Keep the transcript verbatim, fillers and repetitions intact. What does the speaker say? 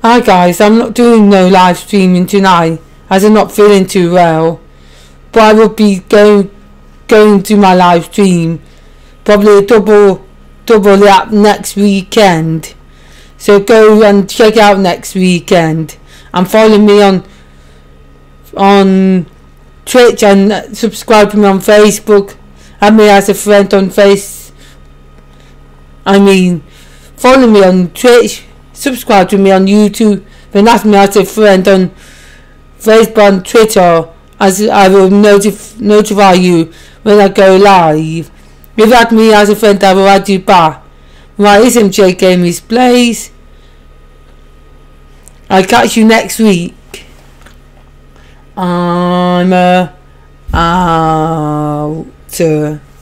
Hi guys, I'm not doing no live streaming tonight as I'm not feeling too well, but I will be going going to my live stream, probably a double double that next weekend. So go and check out next weekend and follow me on on Twitch and subscribe to me on Facebook. Add me as a friend on Face. I mean, follow me on Twitch. Subscribe to me on YouTube, then ask me as a friend on Facebook and Twitter, as I will notif- notify you when I go live. If you add me as a friend, I will add you back. Right, it's M J Gamers Plays. I'll catch you next week. I'm uh, out.